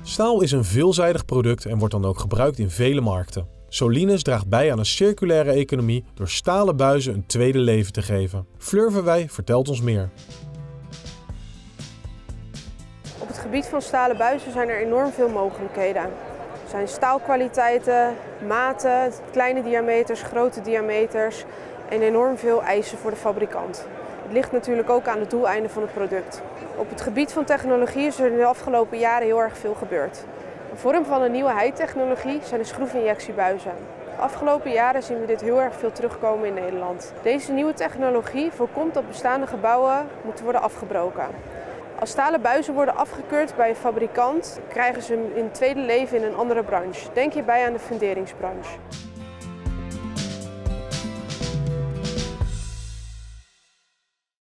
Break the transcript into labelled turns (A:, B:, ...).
A: Staal is een veelzijdig product en wordt dan ook gebruikt in vele markten. Solinus draagt bij aan een circulaire economie door stalen buizen een tweede leven te geven. Fleur Verwij vertelt ons meer.
B: Op het gebied van stalen buizen zijn er enorm veel mogelijkheden. Er zijn staalkwaliteiten, maten, kleine diameters, grote diameters en enorm veel eisen voor de fabrikant. Het ligt natuurlijk ook aan de doeleinden van het product. Op het gebied van technologie is er in de afgelopen jaren heel erg veel gebeurd. Een vorm van een nieuwe heitechnologie zijn de schroefinjectiebuizen. De afgelopen jaren zien we dit heel erg veel terugkomen in Nederland. Deze nieuwe technologie voorkomt dat bestaande gebouwen moeten worden afgebroken. Als stalen buizen worden afgekeurd bij een fabrikant, krijgen ze een tweede leven in een andere branche. Denk hierbij aan de funderingsbranche.